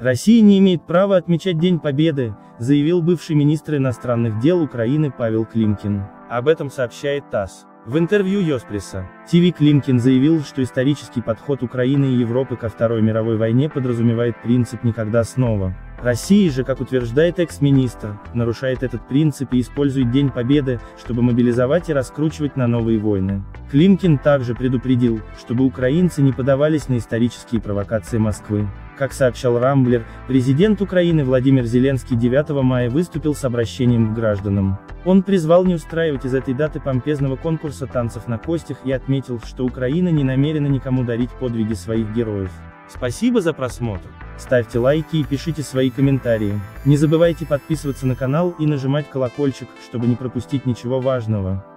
Россия не имеет права отмечать День Победы, заявил бывший министр иностранных дел Украины Павел Климкин. Об этом сообщает ТАСС. В интервью Йоспресса ТВ Климкин заявил, что исторический подход Украины и Европы ко Второй мировой войне подразумевает принцип «никогда снова». Россия же, как утверждает экс-министр, нарушает этот принцип и использует День Победы, чтобы мобилизовать и раскручивать на новые войны. Климкин также предупредил, чтобы украинцы не поддавались на исторические провокации Москвы. Как сообщал Рамблер, президент Украины Владимир Зеленский 9 мая выступил с обращением к гражданам. Он призвал не устраивать из этой даты помпезного конкурса танцев на костях и отметил, что Украина не намерена никому дарить подвиги своих героев. Спасибо за просмотр. Ставьте лайки и пишите свои комментарии. Не забывайте подписываться на канал и нажимать колокольчик, чтобы не пропустить ничего важного.